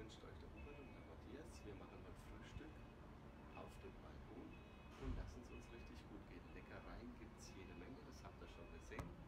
wünscht euch der Hubert und der Matthias. Wir machen heute Frühstück auf dem Balkon und lassen es uns richtig gut gehen. Leckereien gibt es jede Menge, das habt ihr schon gesehen.